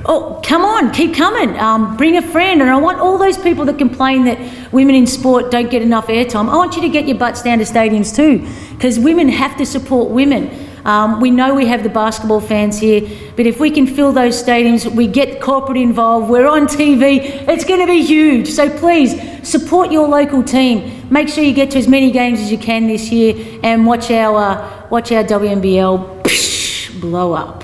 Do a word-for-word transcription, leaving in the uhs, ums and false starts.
Oh, come on, keep coming. Um, bring a friend. And I want all those people that complain that women in sport don't get enough airtime, I want you to get your butts down to stadiums too, because women have to support women. Um, we know we have the basketball fans here, but if we can fill those stadiums, we get corporate involved, we're on T V, it's going to be huge. So please, support your local team. Make sure you get to as many games as you can this year and watch our, uh, watch our W N B L blow up.